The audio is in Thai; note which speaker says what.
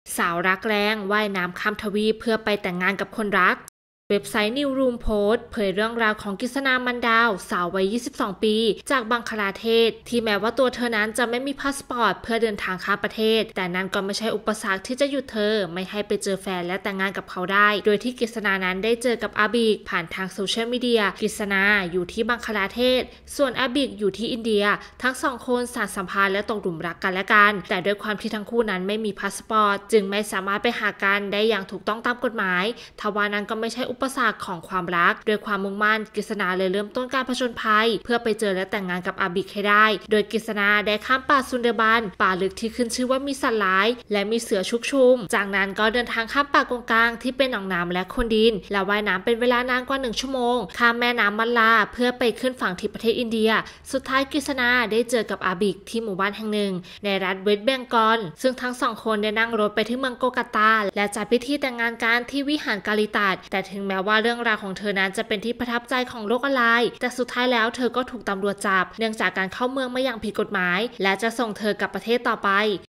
Speaker 1: สาวรักแรงว่ายน้ำข้ามทวีปเพื่อไปแต่งงานกับคนรักเว็บไซต์ New Room Post เผยเรื่องราวของกฤษณา มันดาว สาววัย 22 ปี จากบังคลาเทศที่แม้ว่าตัวเธอนั้นจะไม่มีพาสปอร์ตเพื่อเดินทางข้ามประเทศแต่นั้นก็ไม่ใช่อุปสรรคที่จะหยุดเธอไม่ให้ไปเจอแฟนและแต่งงานกับเขาได้โดยที่กฤษณานั้นได้เจอกับอาบิกผ่านทางโซเชียลมีเดียกฤษณาอยู่ที่บังคลาเทศส่วนอาบิกอยู่ที่อินเดียทั้งสองคนสานสัมพันธ์และตกหลุมรักกันและกันแต่ด้วยความที่ทั้งคู่นั้นไม่มีพาสปอร์ตจึงไม่สามารถไปหากันได้อย่างถูกต้องตามกฎหมายทว่านั้นก็ไม่ใช่อุปสรรคของความรักด้วยความมุ่งมั่นกฤษณาเลยเริ่มต้นการผจญภัยเพื่อไปเจอและแต่งงานกับอาบิกให้ได้โดยกฤษณาได้ข้ามป่าซุนเดอร์บันป่าลึกที่ขึ้นชื่อว่ามีสัตว์ร้ายและมีเสือชุกชุมจากนั้นก็เดินทางข้ามป่ากงกลางที่เป็นหนองน้ำและโคลนดินและว่ายน้ำเป็นเวลานานกว่า1 ชั่วโมงข้ามแม่น้ำมัลลาเพื่อไปขึ้นฝั่งที่ประเทศอินเดียสุดท้ายกฤษณาได้เจอกับอาบิกที่หมู่บ้านแห่งหนึ่งในรัฐเวสต์เบงกอลซึ่งทั้งสองคนได้นั่งรถไปที่เมืองโกกาตาและจัดพิธีแต่งงานกันที่วิหารกาลิตัดแต่ถึงแม้ว่าเรื่องราวของเธอนั้นจะเป็นที่ประทับใจของโลกออนไลน์แต่สุดท้ายแล้วเธอก็ถูกตำรวจจับเนื่องจากการเข้าเมืองมาอย่างผิดกฎหมายและจะส่งเธอกลับประเทศต่อไป